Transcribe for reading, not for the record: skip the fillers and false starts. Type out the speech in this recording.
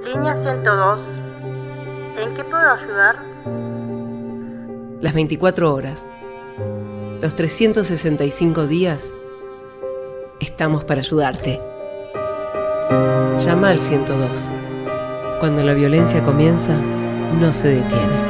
Línea 102. ¿En qué puedo ayudar? Las 24 horas, los 365 días, estamos para ayudarte. Llama al 102. Cuando la violencia comienza, no se detiene.